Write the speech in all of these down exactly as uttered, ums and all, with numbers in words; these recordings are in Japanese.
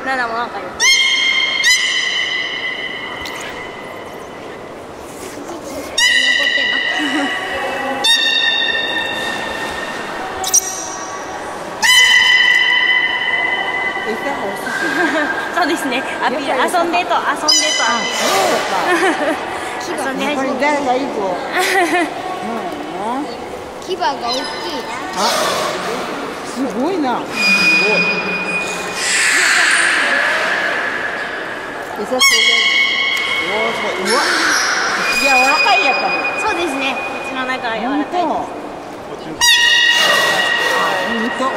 ナナもなんか言う。そうですね。アピール、遊んでと、遊んでとアピール。遊んで始めて。 誰がいい子。 牙が大きい。 あ、すごいな。すごい。餌それ。おお、すごい。うわ。柔らかいやつ。 そうですね。口の中が柔らかいです。 本当。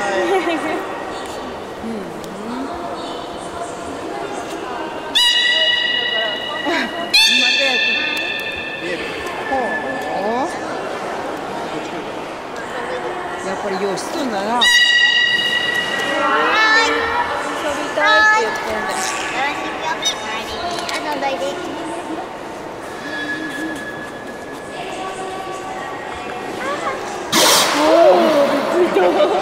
やっぱりようしとんだな。はーい。 遊びたいって言ってるんだ。あの、どいて。おお、びっくりした。